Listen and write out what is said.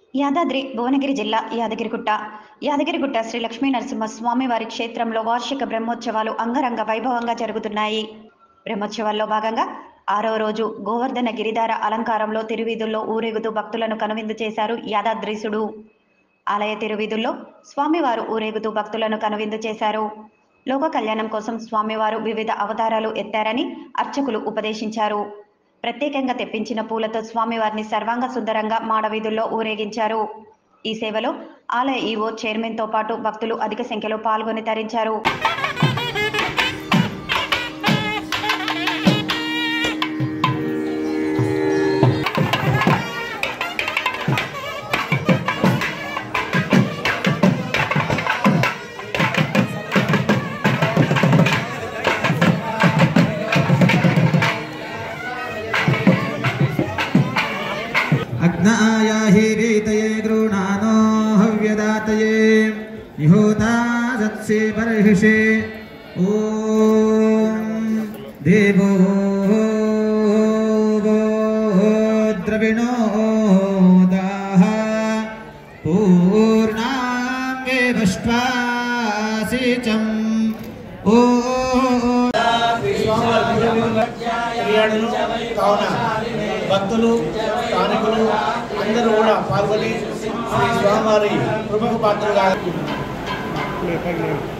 యాదాద్రి భువనగిరి జిల్లా యాదగిరిగుట్ట శ్రీ లక్ష్మీ నరసింహ స్వామివారి క్షేత్రంలో వార్షిక బ్రహ్మోత్సవాలు అంగరంగ వైభవంగా జరుగుతున్నాయి. బ్రహ్మోత్సవాల్లో భాగంగా 6వ రోజు గోవర్ధన గిరిధార అలంకారంలో తిరువీధుల్లో ఊరేగుతూ భక్తులను కనువిందు చేశారు యాదాద్రీసుడు. ఆలయ తిరువీధుల్లో స్వామివారు ఊరేగుతూ భక్తులను కనువిందు చేశారు. లోక కళ్యాణం కోసం స్వామివారు వివిధ అవతారాలు ఎత్తారని అర్చకులు ఉపదేశించారు. ప్రత్యేకంగా తెప్పించిన పూలతో స్వామివారిని సర్వాంగ సుందరంగా మాడవీధుల్లో ఊరేగించారు. ఈ సేవలో ఆలయ ఈవో చైర్మన్తో పాటు భక్తులు అధిక సంఖ్యలో పాల్గొని తరించారు. अग्नायाहिरीतये गृणानो हव्यदातये निहोता सत्से परहिषे ॐ देवो द्रविणो दाः पूर्णाङ्गे भष्टासिचम् భక్తులు స్థానికులు అందరూ కూడా పాల్గొని శ్రీ స్వామివారి కృపకు పాత్రగా